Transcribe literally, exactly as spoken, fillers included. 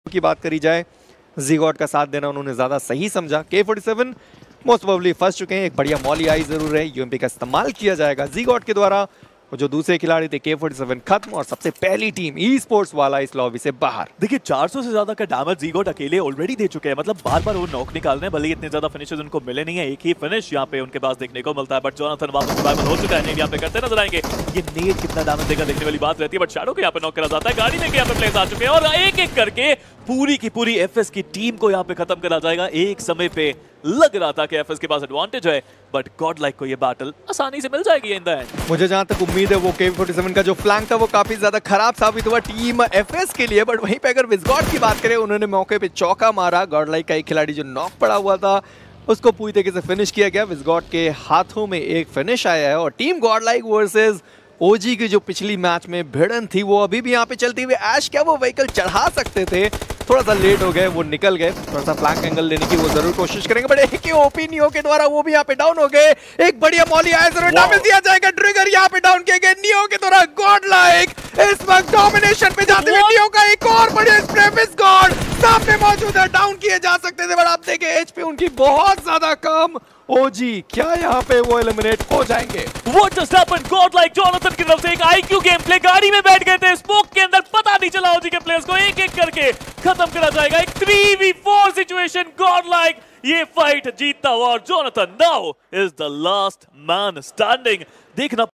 की बात करी जाए, ज़ीगॉट का साथ देना उन्होंने ज़्यादा सही समझा। के फोर्टी सेवन मोस्ट प्रोबेबली फंस चुके हैं, एक बढ़िया मॉली आई ज़रूर है, यूएमपी का इस्तेमाल किया जाएगा ज़ीगॉट के द्वारा। जो दूसरे खिलाड़ी थे के फोर्टी सेवन खत्म और सबसे पहली टीम ई स्पोर्ट्स वाला इस लॉबी से बाहर। देखिए चार सौ से ज्यादा का डैमेज ज़ीगॉट अकेले ऑलरेडी दे चुके हैं, मतलब बार बार वो नॉक निकाल रहे हैं, भले ही इतने ज्यादा फिनिशेस उनको मिले नहीं है, एक ही फिनिश यहाँ पे उनके पास देखने को मिलता है। बट जोनाथन वापस रिवाइवल हो चुका है, नेड यहाँ पे करते नजर आएंगे। ये नेड कितना डैमेज देगा देखने वाली बात रहती है, बट शैडो को यहाँ पे नॉक करा जाता है, गाड़ी लेके यहाँ पे प्लेस आ चुके हैं और एक एक करके पूरी की पूरी एफएस की टीम को यहाँ पे खत्म करा जाएगा। एक समय पे लग रहा था कि एफएस के पास एडवांटेज है, बट गॉड लाइक को ये बैटल आसानी से मिल जाएगी इन द एंड। मुझे जहां तक उम्मीद है वो के फोर्टी सेवन का जो फ्लैंक था वो काफी ज्यादा खराब साबित हुआ टीम एफएस के लिए। बट वहीं पे अगर विज़गॉट की बात करें, उन्होंने मौके पे चौका मारा, गॉड लाइक का एक खिलाड़ी जो नॉक पड़ा हुआ था उसको पूरी तरीके से फिनिश किया गया। विज़गॉट के हाथों में एक फिनिश आया है और team Godlike versus OG की जो पिछली मैच में भिड़न थी वो अभी भी यहाँ पे चलती हुई। ऐश क्या वो व्हीकल चढ़ा सकते थे, थोड़ा सा लेट हो गए, वो निकल गए। थोड़ा सा फ्लैंक एंगल लेने की वो जरूर कोशिश करेंगे, बट एक ही ओपी नियो के द्वारा वो भी यहाँ पे डाउन हो गए। एक बढ़िया मॉली आया, जरूर डैमेज दिया जाएगा, ट्रिगर यहाँ पे डाउन किए गए नियो के द्वारा। गॉड लाइक इस वक्त डोमिनेशन पे जाते हुए नियो का एक और बढ़िया स्प्रे, विज़गॉट सामने मौजूद है, डाउन किए जा सकते थे, बट आप देखें एचपी उनकी बहुत ज्यादा कम। ओजी क्या यहाँ पे वो एलिमिनेट हो जाएंगे? What just happened? Godlike Jonathan की तरफ से एक आईक्यू गेम प्ले, गाड़ी में बैठ गए थे, स्मोक के अंदर पता नहीं चला ओजी के प्लेयर्स को एक एक करके खत्म करा जाएगा। एक three v four situation, Godlike ये फाइट जीतता हुआ और Jonathan now is the last man standing. देखना